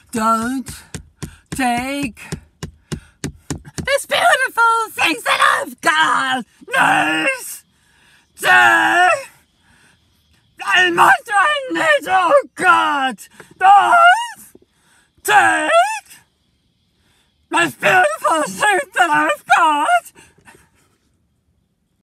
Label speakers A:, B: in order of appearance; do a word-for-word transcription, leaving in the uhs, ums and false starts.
A: Don't take this beautiful things that I've got. Nurse, sir, I'm not trying to, oh God, don't take